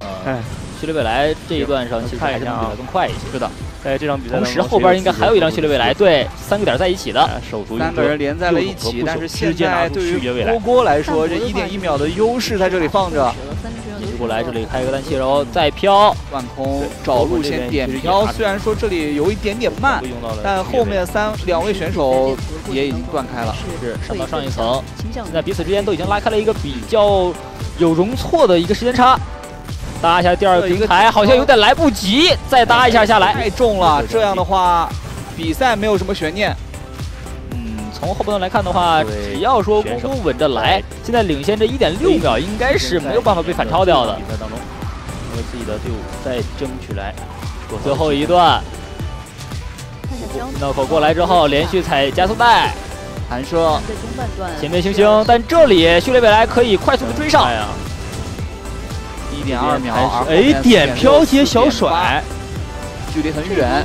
序列未来这一段上其实还是能比他更快一些。 是的， 在这场比赛同时后边应该还有一辆序列未来队，3个点在一起的，守住 3个人连在了一起，但是现在对于波波来说，这1.1秒的优势在这里放着。 过来这里开一个单气，然后再飘， 万空找路线点飘。虽然说这里有一点点慢，但后面2位选手也已经断开了。 是上到上一层，现在彼此之间都已经拉开了一个比较有容错的一个时间差。搭一下第2个平台，好像有点来不及，再搭一下下来， 太重了。这样的话，比赛没有什么悬念。 从后半段来看的话，只要说公公稳着来，现在领先这1.6秒，应该是没有办法被反超掉的。比赛当中，为自己的队伍再争取来最后一段。闹口过来之后，连续踩加速带，弹射，前面星星，但这里序列未来可以快速的追上。 1.2秒， 哎，点飘接小甩。 距离很远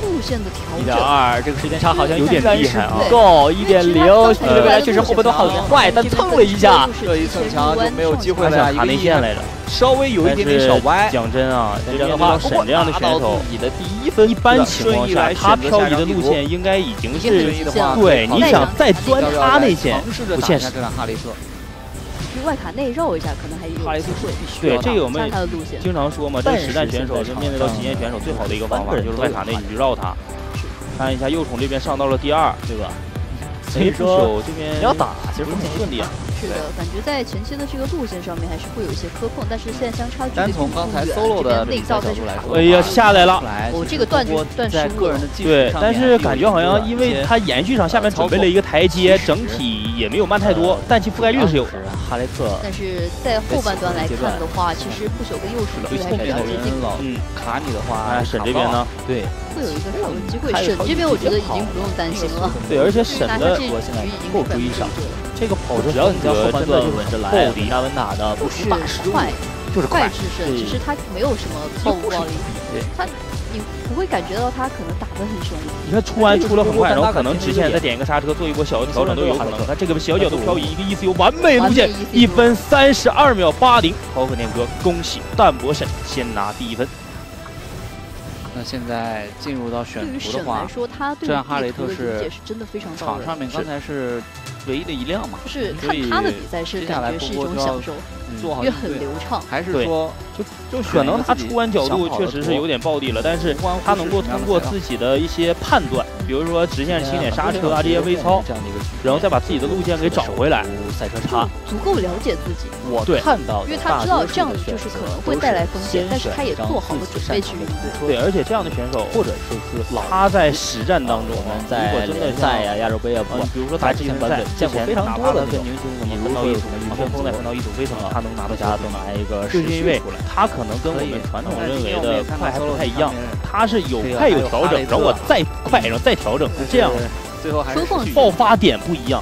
，1.2，这个时间差好像有点厉害啊， 不够1.0，序列未来确实后边都很快，但蹭了一下， 这一蹭墙就没有机会了， 卡内线来着， 稍微有一点点小歪。 讲真啊， 这样的话， 沈这样的选手， 你的第1分， 一般情况下他漂移的路线应该已经是对，你想再钻他内线不现实。 外卡内绕一下，可能还有机会。 对，这个我们经常说嘛，这实战选手就面对到极限选手最好的一个方法就是外卡内你去绕他。看一下右宠这边上到了第2，对吧？ 所以说这边要打其实很顺利啊。 是的，感觉在前期的这个路线上面还是会有一些磕碰，但是现在相差距离单从刚才 solo 的内道再去来说， 哎呀下来了， 这个断失误， 对，但是感觉好像因为他延续上下面准备了一个台阶，整体也没有慢太多，弹气覆盖率是有。 哈雷克， 但是在后半段来看的话，其实不朽跟右手还是比较接近的。 卡你的话， 沈这边呢？ 对， 会有一个上轮机会。沈这边我觉得已经不用担心了。 对，而且沈的我现在够追上。 这个跑只要你在后半段稳着来，稳打稳打的， 不是快， 就是快制胜。其实他没有什么暴力，他你不会感觉到他可能打得很凶。 你看出弯出了很快，然后可能直线再点一个刹车，做一波小调整都有可能。他这个小角度漂移，一个ECU完美路线，1分32秒80，豪可念哥，恭喜淡泊沈先拿第1分。 那现在进入到选图的话，这样哈雷特是场上面刚才是唯一的一辆嘛， 就是看他的比赛是感觉是一种享受，因为很流畅。 还是说就可能他出弯角度确实是有点暴力了，但是他能够通过自己的一些判断，比如说直线轻点刹车啊这些微操，然后再把自己的路线给找回来， 赛车差， 足够了解自己。 我看到， 因为他知道这样就是可能会带来风险，但是他也做好了准备去应对。 对，而且这样的选手，或者说是他在实战当中， 在联赛呀、亚洲杯啊， 比如说打季前赛， 见过非常多的跟宁星，比如说李轩峰再碰到一组飞腾，他能拿到家都拿一个， 就是因为他可能跟我们传统认为的快还不太一样，他是有快有调整，然后我再快，然后再调整，是这样。 最后还是爆发点不一样。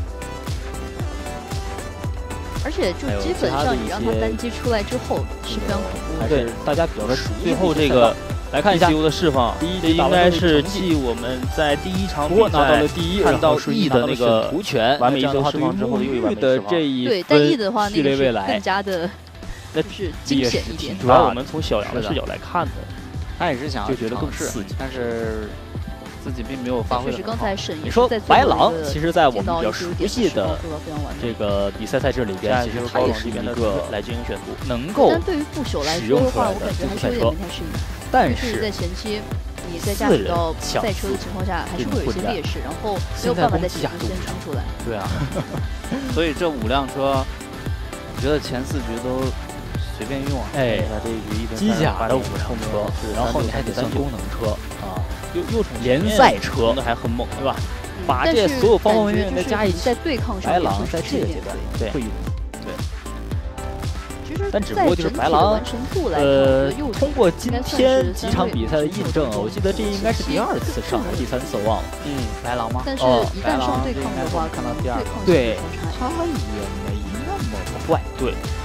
而且就基本上你让他单机出来之后是非常恐怖的。 对，大家比较的熟悉。 最后这个来看一下 ECU 的释放，这应该是继我们在第1场比赛拿到了第1， 看到 E 的那个图权完美ECU释放之后的又一完美释放。 对，但 E 的话那个是更加的，就是惊险一点。 主要我们从小杨的视角来看的， 他也是想就觉得更刺激， 但是自己并没有发挥的很好。 你说白狼，其实在我们比较熟悉的这个比赛赛制里边，其实它也是一个来进行选图， 能够但对于副手来说的话，我感觉还是有点不太适应。 但是在前期你在驾驶到赛车的情况下，还是会有一些劣势，然后没有办法在前期先冲出来。 对啊，所以这5辆车，我觉得前4局都随便用啊。 哎， 这一局机甲的5辆车，然后你还得算功能车啊。又联赛车那还很猛，对吧？ 把这所有方方面面的加一起， 在对抗上， 白狼在这个阶段会用， 对。 其实， 但只不过就是白狼，通过今天几场比赛的印证，我记得这应该是第2次上还是第3次忘了。 白狼吗？ 但是一旦上对抗的话， 看到第2， 对，他也没那么坏。 对，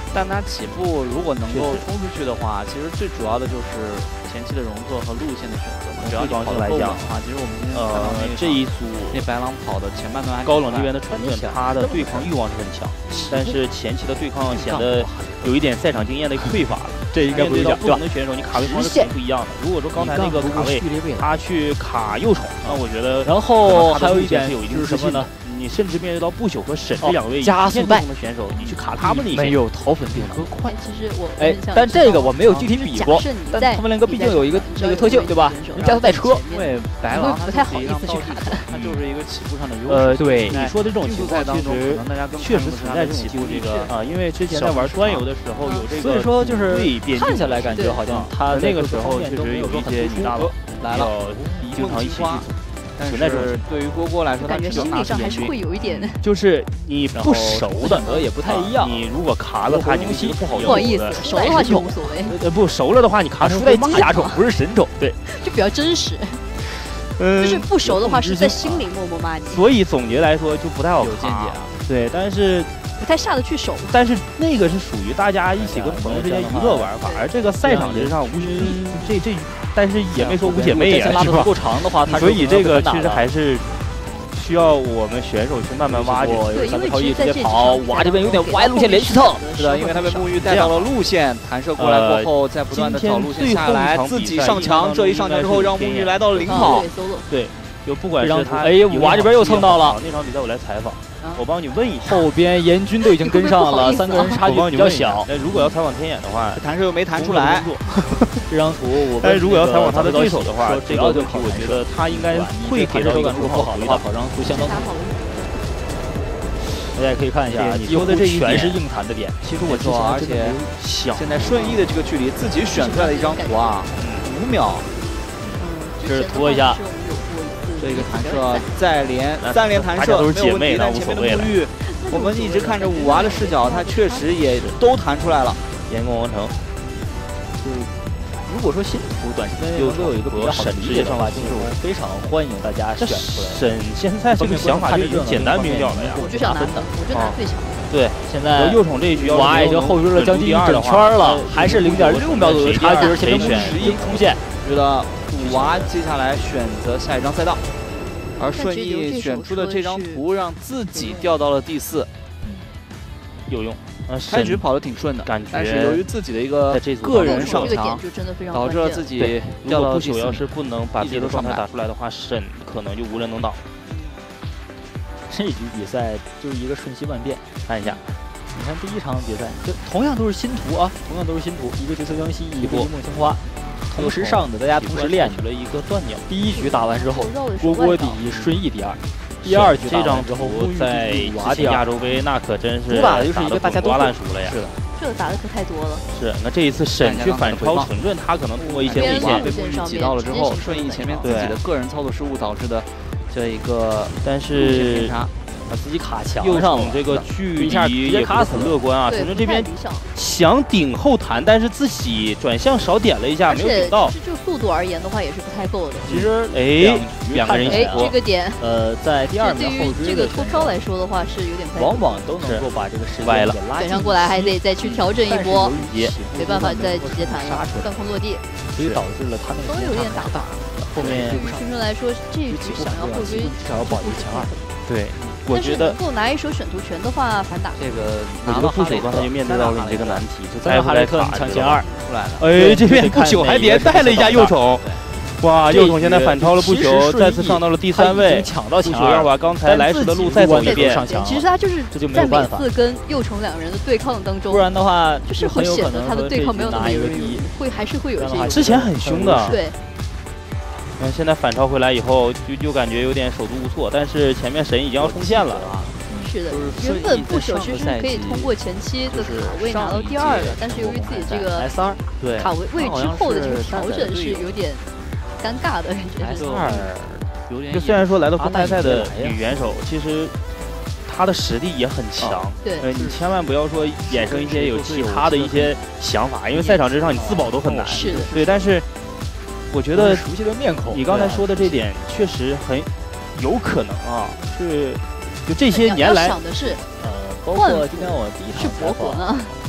但他起步如果能够冲出去的话，其实最主要的就是前期的容错和路线的选择嘛。只要你跑得够稳的话，其实我们今天看到这一组那白狼跑的前半段还高冷这边的纯盾，他的对抗欲望是很强，但是前期的对抗显得有一点赛场经验的匮乏了。这应该不是不同的选手，你卡位方式肯定不一样的。如果说刚才那个卡位他去卡右宠，那我觉得， 然后还有一点就是什么呢？ 你甚至面对到不朽和沈这两位加速带的选手，你去卡他们的没有桃粉变革快。其实我但这个我没有具体比过。但他们两个毕竟有一个那个特性，对吧？加速带车， 因为白狼不太好意思去卡他， 他就是一个起步上的优势。 对你说的这种情况， 当中可能大家确实存在这种起步这个因为之前在玩端游的时候有这个， 所以说就是看下来感觉好像他那个时候确实有一些女大佬来了， 经常一起去组。 但是对于蝈蝈来说， 感觉心理上还是会有一点， 就是你不熟的也不太一样。 你如果卡了他，你们其实不好意思，熟的话就无所谓。 不熟了的话，你卡初代机甲宠不是神宠，对， 就比较真实。就是不熟的话是在心里默默骂你。 所以总结来说就不太好卡。对，但是不太下得去手。 但是那个是属于大家一起跟朋友之间娱乐玩法，而这个赛场之上无这。但是也没说无姐妹呀，是吧？ 够长的话， 所以这个其实还是需要我们选手去慢慢挖掘。 对，因为直接跑，哇，这边有点歪路线连续蹭， 是的，因为他被沐浴带到了路线，弹射过来过后，再不断的找路线下来，自己上墙。这一上墙之后，让沐浴来到了领跑。 对，就不管是他， 哇，这边又蹭到了。 那场比赛我来采访。我帮你问一下， 后边严军都已经跟上了，3个人差距比较小。 那如果要采访天眼的话， 弹射又没弹出来。 这张图我， 但是如果要采访他的对手的话，这个问题我觉得他应该会给到一个不好的话，跑张图相当好。大家可以看一下， 你说的这全是硬弹的点。 其实我之前而且现在顺义的这个距离，自己选出来的一张图啊，5秒。 这是拖一下。 这个弹射再连3连弹射没有问题，但前面的沐浴，我们一直看着五娃的视角，他确实也都弹出来了。 炎宫王城， 就如果说新图短时间内能够有一个比较好的理解的话，就是我非常欢迎大家选出来。 沈现在这个想法就已经简单明了呀， 我就想拿分，我就拿最强。 对， 现在右宠这一局， 娃已经后追了将近1整圈了，还是0.6秒左右的差距，而且没11出现。 觉得五娃接下来选择下一张赛道，而顺义选出的这张图让自己掉到了第4， 有用。 开局跑得挺顺的， 感觉， 但是由于自己的一个个人上墙，导致了自己掉到不朽。要是不能把自己的状态打出来的话，沈可能就无人能挡。 这一局比赛就是一个瞬息万变， 看一下。 你看第一场比赛，就同样都是新图啊，同样都是新图，一个角色江西，一个一梦青花，同时上的，大家同时练取了一个断鸟。 第一局打完之后，蝈蝈第1，顺义第2。第2局这张图在亚洲杯那可真是主打的就是一个大家都烂熟了呀。 是的， 这个打的可太多了。 是，那这一次沈去反超纯盾，他可能通过一些路线被沐浴挤到了之后，顺义前面自己的个人操作失误导致的这一个， 但是把自己卡墙上了，这个距离也不是很乐观啊。纯盾这边想顶后弹，但是自己转向少点了一下，没有顶到。 就速度而言的话，也是不太够的。 其实两个人一起这个点在第2秒后追这个脱飘来说的话是有点不太。 往往都能够把这个时间歪了， 转上过来还得再去调整一波，没办法再直接弹了，断空落地， 所以导致了他那个稍微有点打法。 后面青春来说，这一局想要后追， 至少要保一个前2。 对。我觉得能够拿一手选图权的话，反打这个拿到不朽刚才就面对到了你这个难题，就再哈雷特抢前2 出来了。 哎，这边不朽还连带了一下右宠，哇，右宠现在反超了不朽，再次上到了第3位， 抢到前2， 不朽要把刚才来时的路再走一遍。 其实他就是在每次跟右宠2个人的对抗当中， 不然的话就是会显得他的对抗没有那么有力，还是会有一些。 之前很凶的， 对。 现在反超回来以后，就感觉有点手足无措，但是前面神已经要冲线了。 是的，原本不朽其实可以通过前期的卡位拿到第2的，但是由于自己这个卡位之后的这个调整是有点尴尬的感觉。 就虽然说来到公开赛的女元手，其实她的实力也很强。 对， 你千万不要说衍生一些有其他的一些想法，因为赛场之上你自保都很难。 是的， 对，但是我觉得熟悉的面孔， 你刚才说的这点确实很有可能啊，就这些年来， 想的是， 包括今天我第一场是博火呢，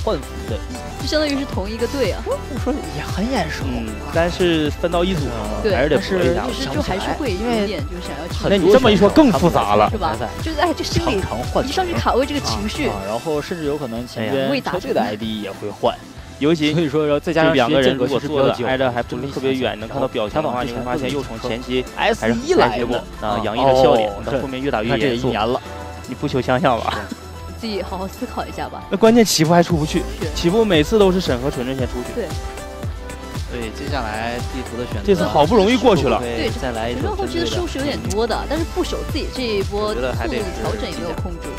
换服的， 就相当于是同一个队啊。 我说也很眼熟， 但是分到一组还是得补一下。 其实就还是会有点就想要。 那你这么一说更复杂了， 是吧？就是哎，这心里一上去卡位这个情绪， 然后甚至有可能前边车队的 ID 也会换。 尤其所以说，再加上两个人如果坐的挨着还不是特别远，能看到表情的话，你会发现又从前期还是很来过啊，洋溢的笑脸，到后面越打越严肃。你不求想想吧， 自己好好思考一下吧。 那关键起步还出不去，起步每次都是沈和纯纯先出去。 对。 所以接下来地图的选择， 这次好不容易过去了。 对， 再来一波。后期的失误是有点多的，但是不守自己这一波速度调整也没有控住。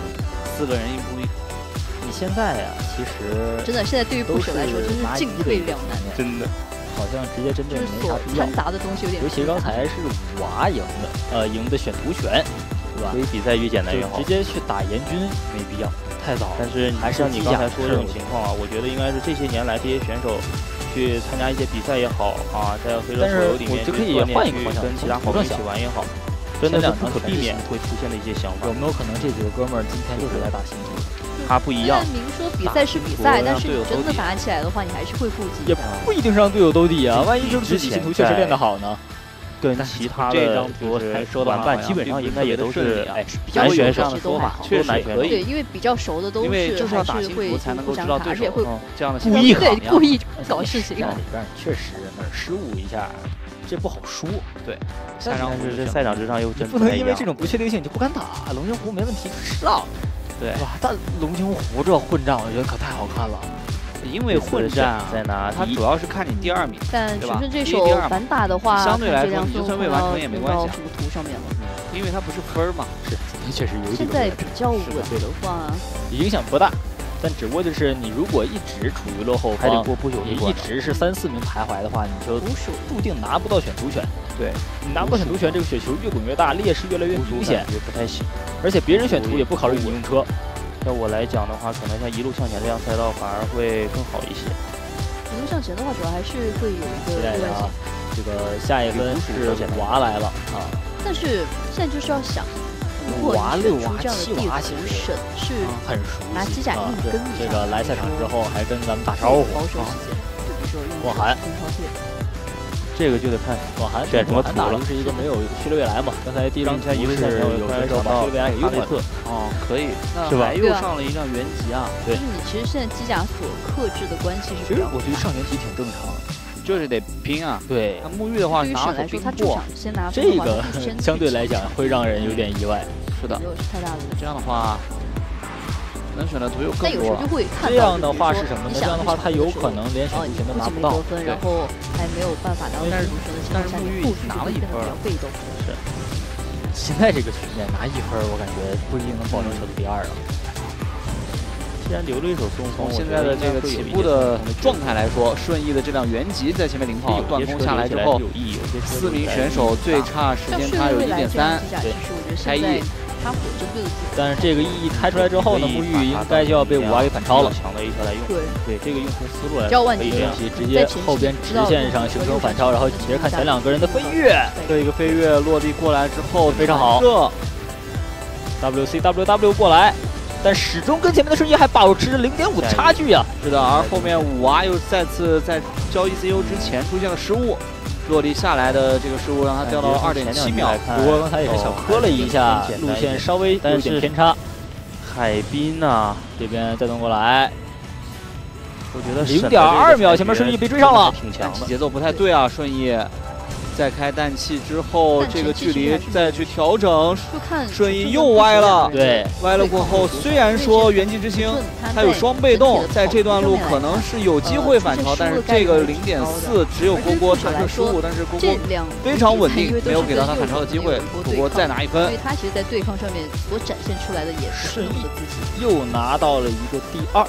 4个人一步一。 你现在呀，其实真的，现在对于部首来说，真是进退两难。 真的， 好像直接针对没啥必要。 掺杂的东西有点。 尤其刚才是娃赢的选图权，对吧？ 所以比赛越简单越好。 直接去打严军没必要，太早。 但是像你刚才说这种情况啊，我觉得应该是这些年来这些选手去参加一些比赛也好啊，在随着手游里面就可以换一个方向， 跟其他好朋友一起玩也好，真的是不可避免会出现的一些想法。 有没有可能这几个哥们儿今天就是来打星图？ 他不一样。 明说比赛是比赛，但是你真的打起来的话，你还是会负极。 也不一定是让队友兜底啊，万一就是星图确实练得好呢？ 跟其他的就是玩伴基本上应该也都是男选手的说法， 确实可以。 对，因为比较熟的都是就是要打星图才能够知道对手这样的故意故意搞事情。 但确实失误一下，这不好说。 对， 但是这赛场之上又真不能因为这种不确定性就不敢打。龙兴湖没问题，是了。 对， 哇，但龙兴湖这混战，我觉得可太好看了。 因为混战啊， 在哪？ 它主要是看你第2名。 但纯纯这手反打的话， 相对来说你就算未完成也没关系。 这个图上面了， 因为它不是分嘛。 是，确实有一点。 现在比较稳的话， 影响不大。但只不过就是你如果一直处于落后方， 还得过不朽， 你一直是3、4名徘徊的话，你就注定拿不到选图权。 对， 你拿不到选图权，这个雪球越滚越大，劣势越来越明显， 不太行。 而且别人选图也不考虑你用车。 在我来讲的话，可能像一路向前这样赛道反而会更好一些。 一路向前的话，主要还是会有一个意外性。 这个下一分是娃来了啊！ 但是现在就是要想，如果你选出这样的地图神是很熟悉， 拿机甲硬跟你这个来赛场之后还跟咱们打招呼。 保守时间，就比如说广寒。 这个就得看广寒选什么图了， 是一个没有序列未来嘛？刚才第一张图是有选手把序列未来给用了。 哦，可以， 是吧？ 又上了一张原级啊！ 就是你其实现在机甲所克制的关系是比较， 我觉得上原级挺正常的， 就是得拼啊。 对， 那沐浴的话， 对于沈来说，他至少先拿这个相对来讲会让人有点意外。 是的， 没有太大的。 这样的话。能选的图又更多。 但有时候就会看到， 这样的话是什么呢？这样的话，他有可能连选图权都拿不到， 然后还没有办法当选图权的情况下， 沐浴拿了1分， 比较被动。 是。现在这个局面拿1分，我感觉不一定能保证小组第2了。 既然留了一手孙悟空， 现在的这个起步的状态来说，顺义的这辆原级在前面领跑，断空下来之后，4名选手最差时间差有1.3， 对， 开1。 他火针队的， 但是这个意义开出来之后呢，沐浴应该就要被5娃给反超了。 抢了一条来用， 对这个用球思路来可以这样，直接后边直线上形成反超，然后接着看前2个人的飞跃， 这个飞跃落地过来之后非常好。WCWW 过来，但始终跟前面的顺义还保持着0.5的差距啊。 是的，而后面5娃又再次在交 ECU 之前出现了失误。落地下来的这个失误让他掉到了2.7秒， 不过刚才也是小磕了一下，路线稍微有点偏差。 海滨呐， 这边再动过来， 我觉得 0.2秒，前面顺义被追上了， 挺强的， 节奏不太对啊，顺义。在开氮气之后，这个距离再去调整，顺义又歪了。 对， 歪了过后，虽然说元气之星它有双被动，在这段路可能是有机会反超，但是这个0.4只有蝈蝈弹射失误，但是蝈蝈非常稳定，没有给到他反超的机会。蝈蝈再拿1分， 所以他其实在对抗上面所展现出来的也是顺义自己又拿到了一个第2。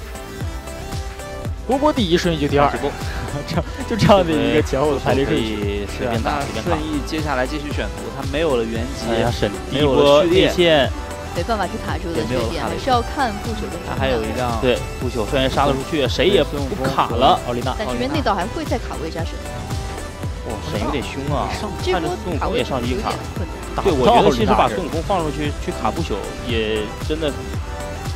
蝈蝈第1，顺义就第2，就这样的一个前后的排列顺序。 是啊，那顺义接下来继续选图，他没有了原级， 没有了内线， 没办法去卡住的缺点，还是要看不朽跟他还有一辆对不朽，虽然杀得出去，谁也不卡了。 奥利娜， 但这边内道还会再卡位一下神。 哇，神有点凶啊！ 看着孙悟空也上去一卡。 对， 我觉得其实把孙悟空放出去卡不朽也真的。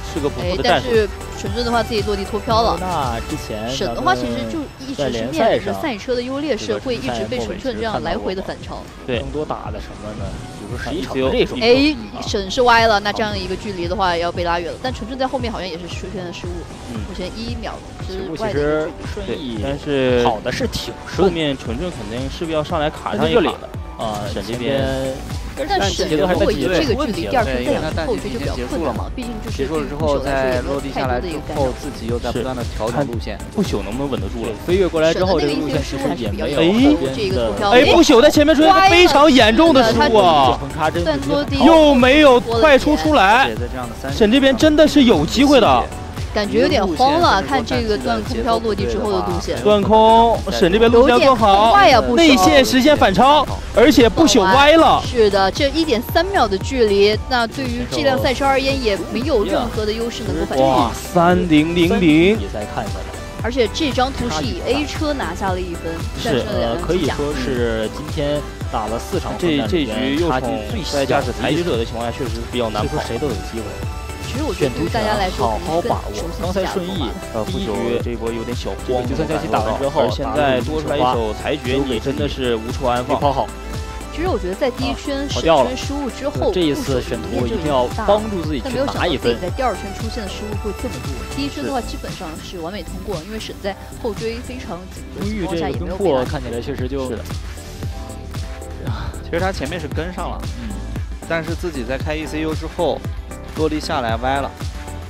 是个不错的战术。 但是纯正的话自己落地脱飘了。 那之前沈的话其实就一直是面临着赛车的优劣势，会一直被纯正这样来回的反超。 对，更多打的什么呢？比如说11场这种。 哎，沈是歪了，那这样一个距离的话要被拉远了。但纯正在后面好像也是出现了失误，目前1秒之外的距离。 顺义， 但是跑的是挺顺。 后面纯正肯定势必要上来卡上一卡的。沈这边。 但是如果以这个距离，第二圈再往后追就比较困难了，毕竟就是结束了之后再落地下来之后，自己又在不断的调整路线， 不朽能不能稳得住了？ 飞跃过来之后，这个路线其实也没有不朽在前面出现一个非常严重的失误啊！又没有快出来，沈这边真的是有机会的。 感觉有点慌了，看这个断空飘落地之后的路线。 断空，沈这边路线更好，内线实现反超，而且不朽歪了。 是的，这1.3秒的距离，那对于这辆赛车而言也没有任何的优势能够反超。 哇，3000！ 比赛看下来， 而且这张图是以 A 车拿下了1分， 是可以说是今天打了4场， 这局又从在驾驶裁决者的情况下，确实比较难跑， 谁都有机会。 其实我觉得对于大家来说， 好把握。刚才顺义第一局这一波有点小慌， 就算将其打完之后， 现在多出来一手裁决，你真的是无处安放。 跑好。 其实我觉得在第一圈首圈失误之后， 这一次选图一定要帮助自己去拿1分。 在第二圈出现的失误会这么多，第一圈的话基本上是完美通过，因为沈在后追非常紧的情况下也没有被拦。 看起来确实就是的。 其实他前面是跟上了，但是自己在开 ECU 之后。落地下来歪了，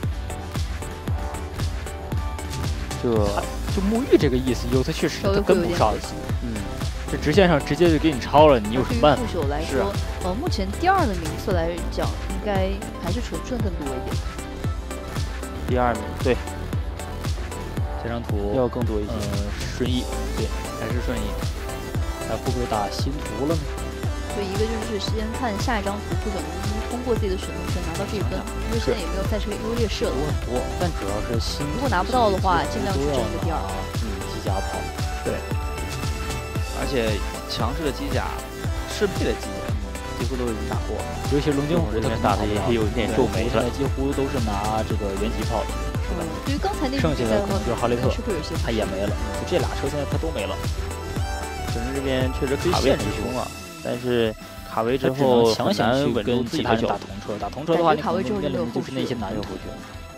就沐浴这个意思，他确实他跟不上，这直线上直接就给你超了，你有什么办法？ 不朽来说，目前第2的名次来讲，应该还是纯正更多一点。 第2名，对， 这张图要更多一些。 顺义， 对，还是顺义， 他会不会打新图了呢？ 对，一个就是先看下一张图，不准通过自己的选择权拿到这一分，因为现在也没有赛车优劣势了。 但主要是新。 如果拿不到的话，尽量去争一个第2。 机甲跑。 对。而且强势的机甲，适配的机甲，几乎都已经打过。 尤其是龙金虎这边打的也有一点皱眉的， 几乎都是拿这个原级炮的。 对于刚才那剩下的可能就是哈雷特，他也没了。就这俩车现在他都没了。 本身这边确实卡位很凶啊。但是卡位之后强行去跟其他人打同车，打同车的话，你卡位之后面临就是那些难度回去。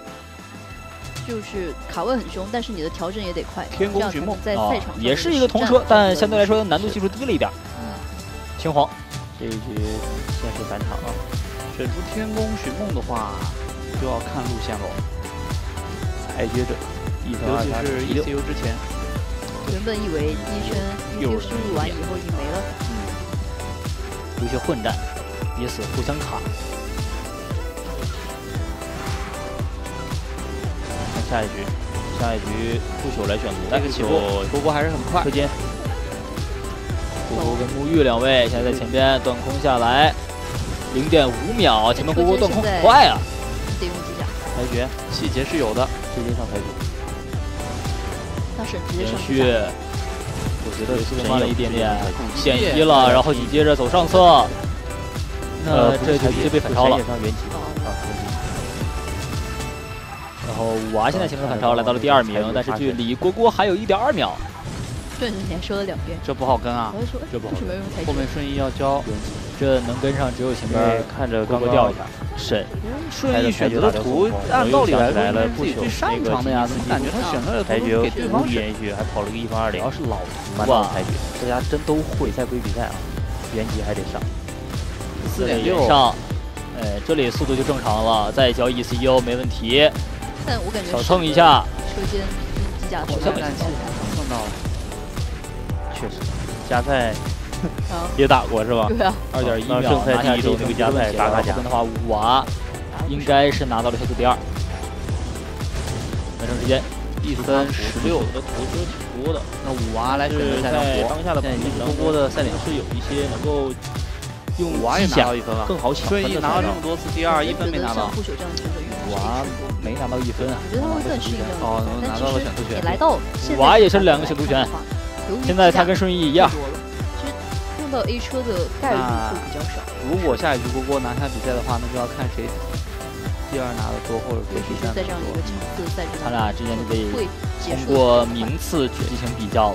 就是卡位很凶，但是你的调整也得快。 天宫寻梦在赛场上也是一个同车，但相对来说难度系数低了一点。青黄这一局先是返场啊， 选出天宫寻梦的话，就要看路线喽。 裁决者尤其是 ECU 之前， 原本以为第1圈 ECU 输入完以后已经没了。 有些混战，彼此互相卡。 看下一局不朽来选图， 这个起步波波还是很快。 车间， 波波跟沐浴2位现在在前边断空下来，0.5秒，前面波波断空很快啊！ 得用机甲。 裁决细节是有的， 直接上裁决。 那沈直接上。 我觉得速度慢了一点点，1.1了，然后紧接着走上侧，那这就直接被反超了。然后五娃现在前面反超来到了第2名，但是距离郭郭还有1.2秒。 对，你还说了2遍， 这不好跟啊！ 这不好跟。 后面顺义要交， 这能跟上只有前面看着郭郭掉一下。 沈顺义选择的图，按道理来说自己最擅长的呀，怎么感觉他选择的裁决给对方选一局，还跑了个1分20。 主要是老图啊，裁决，大家真都会。比赛归比赛啊，原级还得上。 4.6 上，这里速度就正常了，再交 ECU 没问题。 但我感觉小蹭一下， 车间机甲好像蹭到了， 确实，加赛也打过是吧？ 对啊 ，2.1秒正赛第1周那个加赛打卡甲的话，五娃应该是拿到了小组第2。完成时间 1分16， 的图是挺多的。 那五娃来选择赛场在当下的波波的赛点是有一些能够用五娃也拿到1分了， 更好抢。 顺义拿了这么多次第2，1分没拿到。 五娃没拿到1分啊！ 我觉得他会更适应这样的， 拿到了选图权。 也来到五娃也是2个选图权，现在他跟顺义一样。 其实用到 A 车的概率会比较少。 如果下一局郭郭拿下比赛的话，那就要看谁第2拿的多，或者说第3 在这样一个场次赛制， 他俩之间就可以通过名次去进行比较了。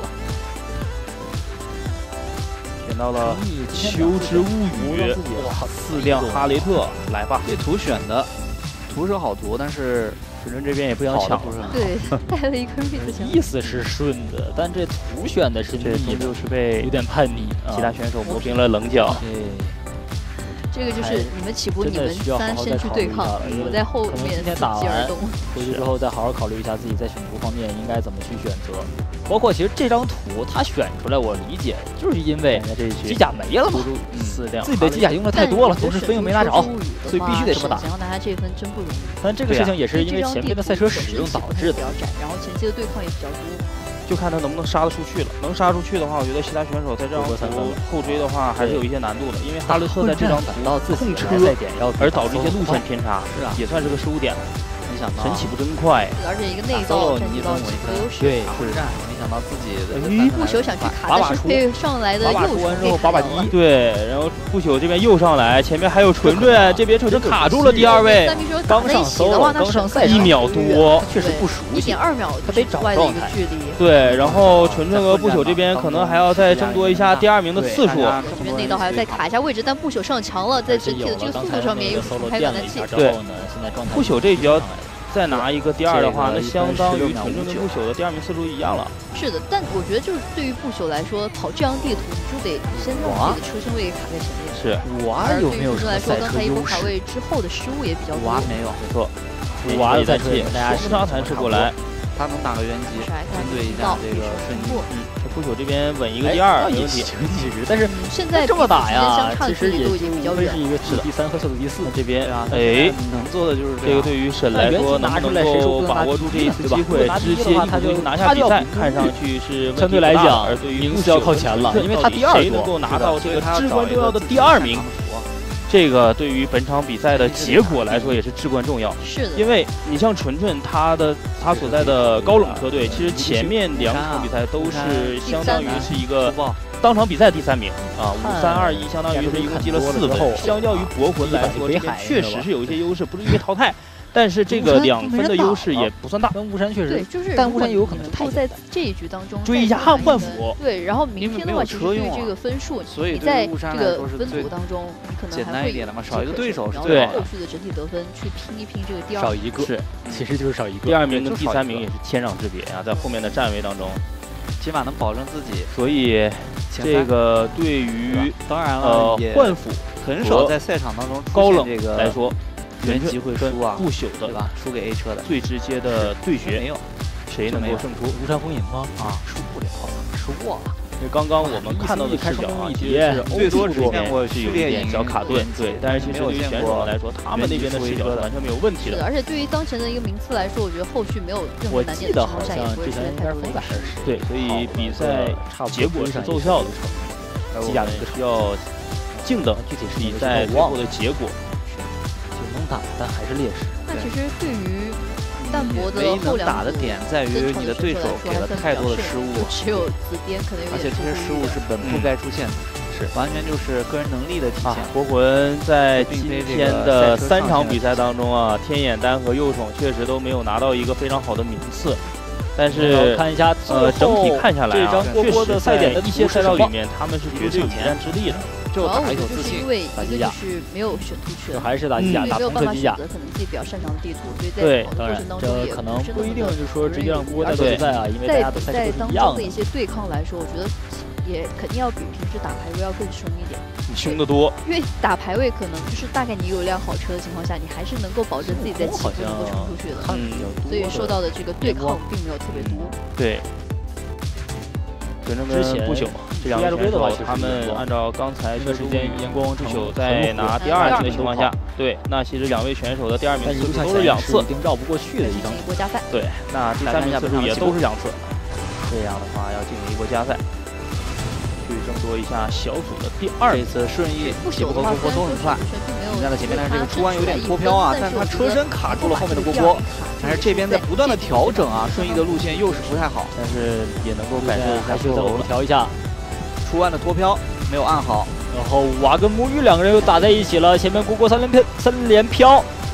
选到了秋之物语，4辆哈雷特，来吧。 这图选的，图是好图，但是纯纯这边也不想抢， 对，带了一个瑞子意思是顺的，但这图选的是这终究是被有点叛逆， 其他选手磨平了棱角。 这个就是你们起步，你们3先去对抗，我在后面伺机而动。 回去之后再好好考虑一下自己在选图方面应该怎么去选择。包括其实这张图他选出来，我理解就是因为机甲没了嘛，自己的机甲用的太多了，同时分又没拿着，所以必须得这么打。 想要拿下这一分真不容易。 但这个事情也是因为前面的赛车使用导致的。 比较窄，然后前期的对抗也比较多。 就看他能不能杀得出去了。能杀出去的话，我觉得其他选手在这张图后追的话还是有一些难度的，因为哈雷特在这张图控车而导致一些路线偏差，也算是个失误点了。 没想到神起步真快， 而且一个内刀占据到起步的优势。 对，是没想到自己不朽想去卡，但是配上来的右手完之后8把1， 对，然后不朽这边又上来，前面还有纯纯，这边纯纯卡住了第2位， 刚上solo，刚上赛 1秒多， 确实不熟悉 ，1.2秒， 他得找状态。 对，然后纯纯和不朽这边可能还要再争夺一下第2名的次数。 这边内刀还要再卡一下位置，但不朽上墙了，在整体的这个速度上面又开暖气。 对，不朽这一局要再拿一个第2的话，那相当于纯纯跟不朽的第2名次数一样了。 是的，但我觉得就是对于不朽来说，跑这样地图你就得先让自己的车身位卡在前面。 是， 而对于纯纯来说，刚才一波卡位之后的失误也比较多。 没有， 没错， 娃的赛车，大家双杀弹射过来。 他能打个原级，针对一下这个顺逆。 不朽这边稳一个第2没问题， 但是现在这么打呀，其实也都已经比较远， 是一个第3和小组第4。 这边能做的就是这个，对于沈来说，能不能够把握住这一次机会，直接他就拿下比赛，看上去是相对来讲， 而对于名次要靠前了，因为他第2 谁能够拿到这个至关重要的第2名？这个对于本场比赛的结果来说也是至关重要。 是的， 因为你像纯纯他所在的高冷车队，其实前面2场比赛都是相当于是一个当场比赛第3名啊，5321相当于是一共积了4分，相较于博魂来说，这个确实是有一些优势，不是因为淘汰。但是这个2分的优势也不算大， 跟巫山确实对，就是但巫山有可能太在这一局当中追一下换辅， 对，然后明天的话，其实对这个分数，你在这个分组当中，你可能还会少一个对手， 对后续的整体得分去拼一拼这个第2， 少一个是， 其实就是少一个。 第2名跟第3名也是天壤之别啊，在后面的站位当中， 起码能保证自己。 所以这个对于当然了， 换辅很少在赛场当中高冷这个来说。 原级会输啊， 不朽的对吧？输给 A 车的最直接的对决没有， 谁能够胜出？ 巫山风影吗？ 啊，输不了，输过了。 这刚刚我们看到的视角啊，其实是最多这边是有一点小卡顿，对。但是其实对于选手们来说，他们那边的视角是完全没有问题的。 而且对于当前的一个名次来说，我觉得后续没有任何难点的情况下也不会出现太多风险。 对，所以比赛结果是奏效的，机甲需要静等比赛最后的结果。 打，但还是劣势。 那其实对于淡薄的后2 打的点在于你的对手给了太多的失误， 只有紫边可能有点， 而且这些失误是本不该出现的， 是完全就是个人能力的体现。 国魂在今天的3场比赛当中啊，天眼丹和右宠确实都没有拿到一个非常好的名次。但是看一下整体看下来啊， 确实的赛点的一些赛道里面，他们是绝对有一战之力的。 主要我觉得就是因为一个就是没有选图权， 还是打机甲，打红色机甲， 可能自己比较擅长的地图，所以在跑的过程当中也可能不一定就是说直接让郭在比赛啊，因为大家的赛在当中的一些对抗来说，我觉得也肯定要比平时打排位要更凶一点。 凶得多， 因为打排位可能就是大概你有一辆好车的情况下，你还是能够保证自己在起步能够冲出去的，所以受到的这个对抗并没有特别多。 对。跟着之前不朽这2个选手，他们按照刚才这时间阳光不朽在拿第2名的情况下，对，那其实2位选手的第2名次数都是2次， 一定绕不过去的一张一波加赛。 对，那第3名次数也都是2次，这样的话要进行一波加赛，去争夺一下小组的第2。 这次顺义起步和郭郭都很快，人家的前面的这个出弯有点脱飘啊，但他车身卡住了后面的郭郭。但是这边在不断的调整啊，顺义的路线又是不太好， 但是也能够改善一下就调一下出弯的脱飘没有按好， 然后娃跟沐浴2个人又打在一起了，前面郭郭3连飘，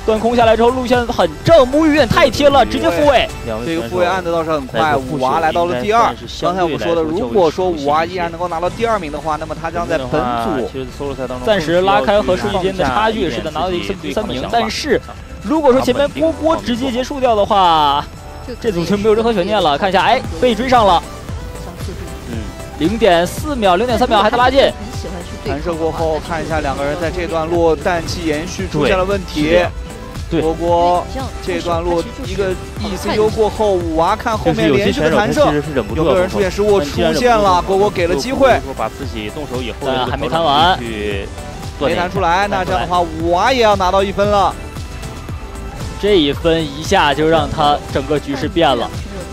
断空下来之后，路线很正，母语有点太贴了，直接复位。 这个复位按的倒是很快，五娃来到了第2。刚才我们说的，如果说五娃依然能够拿到第2名的话，那么他将在本组暂时拉开和顺义间的差距，是的，拿到第3名。但是如果说前面波波直接结束掉的话，这组就没有任何悬念了。看一下，哎，被追上了。0.4秒、0.3秒还在拉近。 弹射过后，看一下两个人在这段路氮气延续出现了问题。波波这段路一个 ECU 过后，五娃看后面连续的弹射，有个人出现失误，出现了，波波给了机会， 把自己动手以后还没弹完， 没弹出来，那这样的话五娃也要拿到1分了。 这1分一下就让他整个局势变了。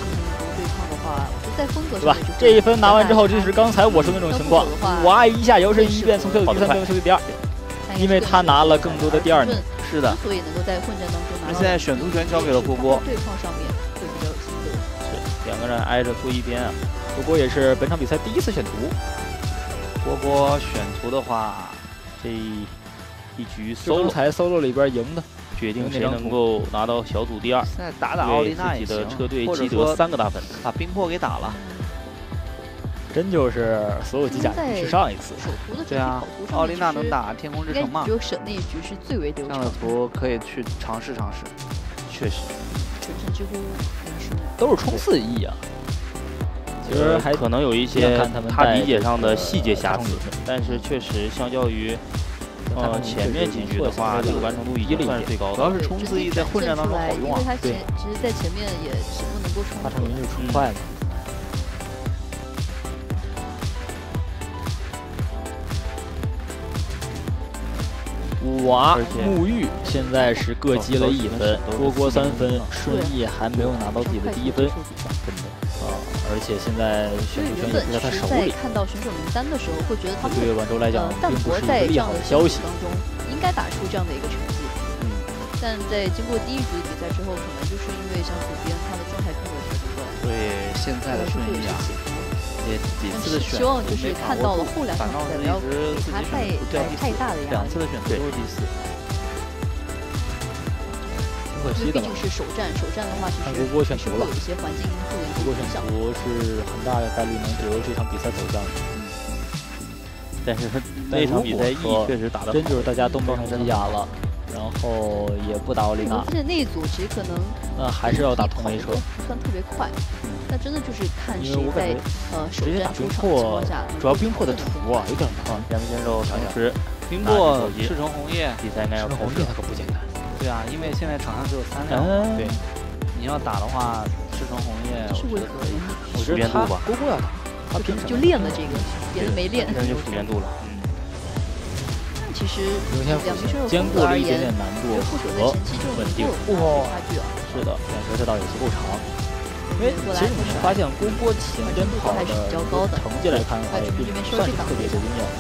对吧？这1分拿完之后，就是刚才我说的那种情况，五娃一下摇身一变从小组第3变成小组第2，因为他拿了更多的第2名。 是的， 所以能够在混战当中拿到。 现在选图权交给了波波， 对抗上面会比较有心得。 是2个人挨着坐一边啊。 波波也是本场比赛第1次选图。 波波选图的话， 这一局刚才 solo 里边赢的。 决定谁能够拿到小组第2。 现在打奥利娜也行， 自己的车队积得3个大分， 把冰魄给打了。 真就是所有机甲去上一次。 对啊，奥利娜能打天空之城嘛？ 只有省那一局是最为流畅。 这样的图可以去尝试尝试。 确实， 全程几乎都是冲4亿啊。其实还可能有一些他理解上的细节瑕疵，但是确实相较于。 前面几局的话，这个完成度已经算是最高的。 主要是冲4亿在混战当中好用啊。 因为他其实在前面也是不能够冲。 他场名就冲快了。五娃、沐浴现在是各积了1分，波波3分，顺义还没有拿到自己的第1分。而且现在选图权也不在他手里。 看到选手名单的时候，会觉得他们对晚舟来讲并不是一个利好的消息。 当中应该打出这样的一个成绩。但在经过第1局的比赛之后，可能就是因为像左边他的状态并没有调整过来。 对现在的顺义啊，也几次的选， 希望就是看到了后2场比赛不要给他太大的压力。 2次的选择都是第4。 可惜的， 毕竟是首战的话，其实波波选图了， 有一些环境因素的波波选图是很大的概率能左右这场比赛走向的。 但是那场比赛确实打得真就是大家都变成机甲了，然后也不打奥利娜。 而且那一组其实可能还是要打同雷车， 不算特别快。那真的就是看谁在首战出场情况下，主要冰魄的图啊有点难。 两名选手同时， 冰魄赤橙红叶比赛应该要红叶那可不简单。 对啊，因为现在场上只有3辆。对，你要打的话，赤橙红叶，我觉得可以。 我觉得他波波要打，他凭什么就练了这个，别的没练。 那就复原度了。 其实两名选手兼顾了一点点难度和稳定。 差距啊。 是的，两个车道也足够长。因为其实你们发现波波前边跑的成绩来看的话，也并不算是特别的惊艳。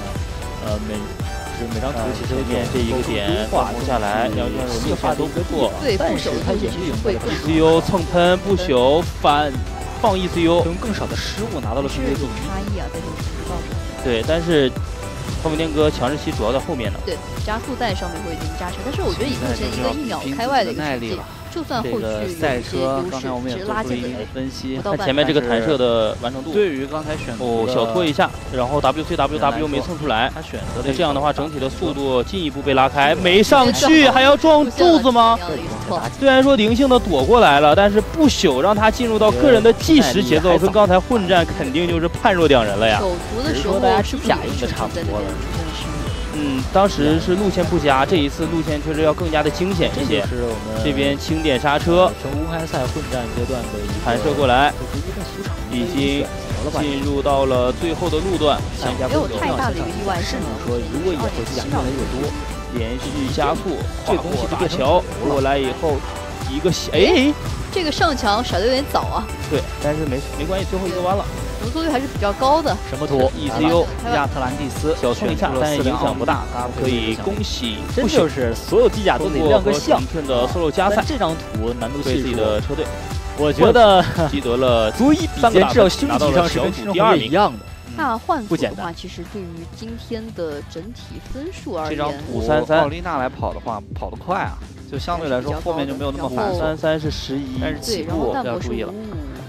每张图其实面这一个点画下来，两选手路线都不错， 但是他也是会 ECU 蹭喷不朽反放 ECU， 用更少的失误拿到了分别第1。 差异啊，在这种程度上。 对，但是后面电哥强势期主要在后面呢。 对，加速在上面会进行加成，但是我觉得以目前一个1秒开外的一个成绩。 就算后续赛车，刚才我们也做出了一定的分析。 看前面这个弹射的完成度， 对于刚才选小拖一下，然后 WCW 没蹭出来， 他选择的这样的话，整体的速度进一步被拉开，没上去还要撞柱子吗？虽然说灵性的躲过来了，但是不朽让他进入到个人的计时节奏，跟刚才混战肯定就是判若两人了呀。 首图的时候大家是假硬的差不多了。 当时是路线不佳，这一次路线确实要更加的惊险一些。 是我们这边轻点刹车， 全公开赛混战阶段的弹射过来，已经进入到了最后的路段。 没有太大的一个意外， 甚至说如果以后机甲越来越多， 连续加速，这东西大桥过来以后，一个这个上墙甩的有点早啊。 对，但是没关系，最后一个弯了。 容错率还是比较高的。 什么图 ？ECU 亚特兰蒂斯小冲一下，但是影响不大。可以恭喜， 真就是所有机甲都得亮个相。 的 solo 加赛， 这张图难度系数的车队， 我觉得击得了足以比肩至少凶器上是跟第2名一样的。 那换组的话，其实对于今天的整体分数而言， 这张图奥丽娜来跑的话，跑得快啊，就相对来说后面就没有那么烦。 33是11，但是起步要注意了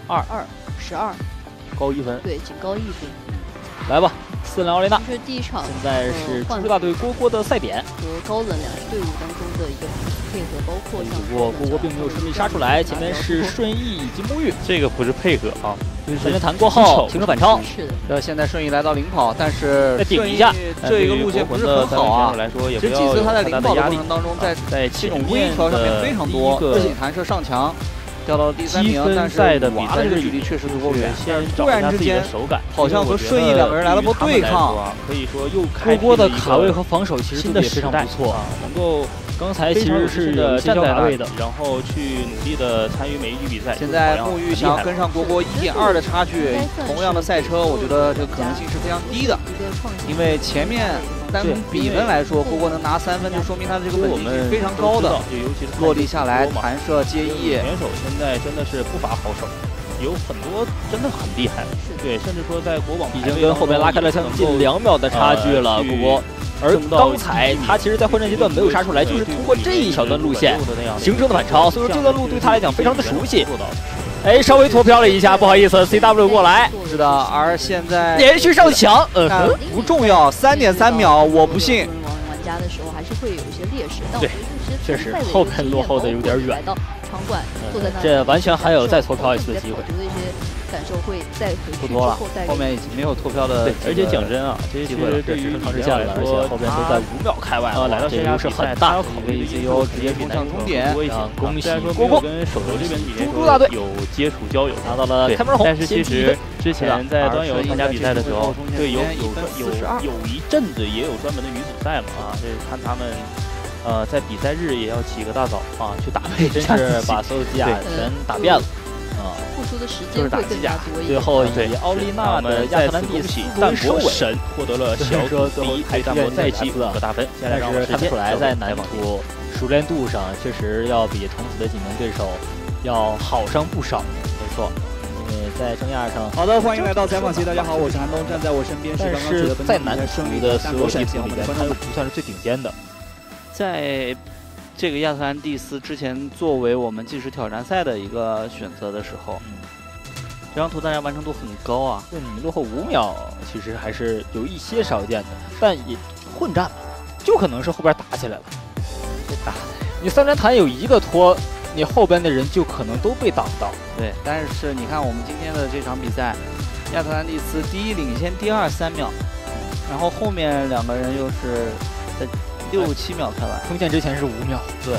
，12， 高1分。 对，仅高1分。 来吧。4人奥丽娜， 这是第一场， 现在是猪猪大队蝈蝈的赛点， 和高冷两支队伍当中的一个配合，包括像不过蝈蝈并没有顺利杀出来，前面是顺义以及沐浴， 这个不是配合啊， 前面弹过后停车反超， 是的。 现在顺义来到领跑，但是再顶一下， 这一个路线不是很好啊。这几次他在领跑的过程当中，在这种微调上面非常多，自己弹射上墙。掉到第3名，但是娃的这个距离确实足够远。突然之间，好像和顺义两个人来了波对抗， 可以说又蝈蝈的卡位和防守其实都也非常不错，能够刚才其实是站在位的， 然后去努力的参与每一局比赛。 现在沐浴想要跟上蝈蝈1.2的差距，同样的赛车，我觉得这个可能性是非常低的，因为前面。单从比分来说，蝈蝈能拿3分，就说明他的这个稳定性非常高的。 尤其是落地下来，弹射接翼， 选手现在真的是不乏好手，有很多真的很厉害。对，甚至说在国网已经跟后面拉开了将近2秒的差距了，蝈蝈。而刚才他其实，在混战阶段没有杀出来，就是通过这一小段路线形成的反超，所以说这段路对他来讲非常的熟悉。哎，稍微脱飘了一下，不好意思 ，CW 过来。 是的，而现在连续上墙， 不重要，3.3秒，我不信。 玩家的时候还是会有一些劣势，但我觉得确实后边落后的有点远。 场馆坐在那， 这完全还有再脱飘一次的机会。 我觉得一些感受会再回去不多了，后面已经没有脱飘的。 而且讲真啊，这些对于长时间来说，后边都在5秒开外了， 来到线下是很大。 ECU 直接冲向终点， 恭喜蝈蝈跟手游这边猪猪大队有接触交友， 拿到了开门红。 但是其实之前在端游参加比赛的时候，对有一阵子也有专门的女子赛嘛啊，这看他们。在比赛日也要起个大早啊，去打配， 真是把所有机甲全打遍了啊！ 付出的时间会更加多一点。 最后以奥丽娜的亚特兰蒂斯淡泊神获得了小组第1，对淡泊赛季和大分。 但是看不出来，在难度熟练度上，确实要比同组的几名对手要好上不少。没错。在争亚上， 好的，欢迎来到采访期，大家好，我是韩东，站在我身边是刚刚取得本在男足的所有地图里面，他又不算是最顶尖的。 在这个亚特兰蒂斯之前作为我们计时挑战赛的一个选择的时候，这张图大家完成度很高啊。 你落后5秒，其实还是有一些少见的，但也混战嘛，就可能是后边打起来了。这打的，你3连弹有一个拖，你后边的人就可能都被挡到。 对，但是你看我们今天的这场比赛，亚特兰蒂斯第1领先第2 3秒，然后后面2个人又是在6、7秒开完， 封建之前是5秒。 对，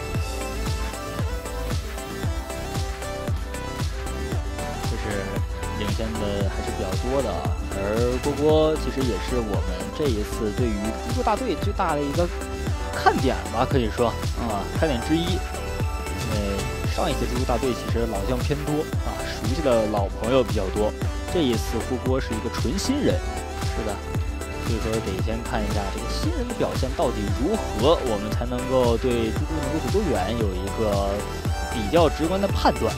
就是领先的还是比较多的啊。而蝈蝈其实也是我们这一次对于猪猪大队最大的一个看点吧，可以说看点之一。因为上一次猪猪大队其实老将偏多啊，熟悉的老朋友比较多。这一次蝈蝈是一个纯新人，是的。所以说得先看一下这个新人的表现到底如何，我们才能够对猪猪能够走多远有一个比较直观的判断。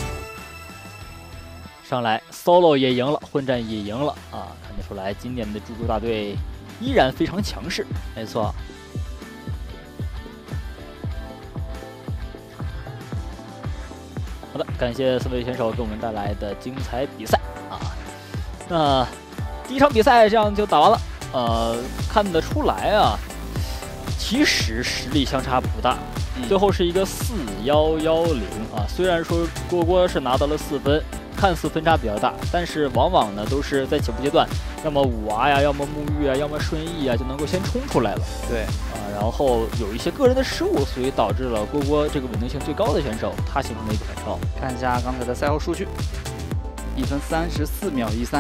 上来 solo 也赢了，混战也赢了啊，看得出来今年的猪猪大队依然非常强势。 没错。 好的，感谢4位选手给我们带来的精彩比赛啊。那第一场比赛这样就打完了。看得出来啊，其实实力相差不大，最后是一个4110啊。虽然说蝈蝈是拿到了4分，看似分差比较大，但是往往呢都是在起步阶段，要么5娃呀，要么沐浴啊，要么顺义啊，就能够先冲出来了。 对啊，然后有一些个人的失误，所以导致了蝈蝈这个稳定性最高的选手他形成了一个反超。 看一下刚才的赛后数据，1分34秒13。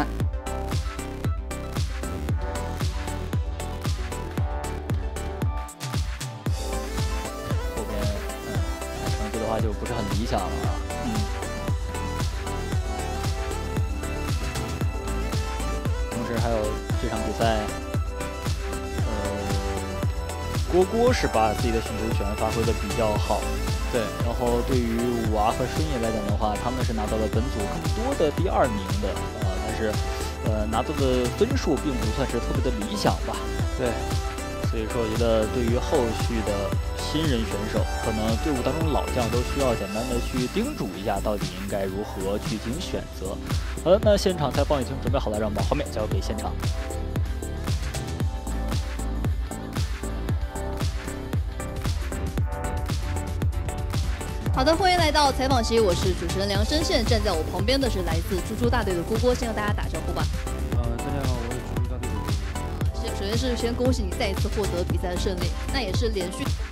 就不是很理想了啊。同时还有这场比赛，蝈蝈是把自己的选球权发挥的比较好。 对， 然后对于5娃和顺义来讲的话，他们是拿到了本组更多的第2名的啊。但是拿到的分数并不算是特别的理想吧。 对， 所以说我觉得对于后续的新人选手，可能队伍当中老将都需要简单的去叮嘱一下，到底应该如何去进行选择。好的，那现场采访已经准备好了，让我们把画面交给现场。 好的，欢迎来到采访席，我是主持人梁真宪，站在我旁边的是来自猪猪大队的郭郭，先和大家打招呼吧。 大家好，我是猪猪大队的郭郭。 首先是先恭喜你再一次获得比赛的胜利，那也是连续。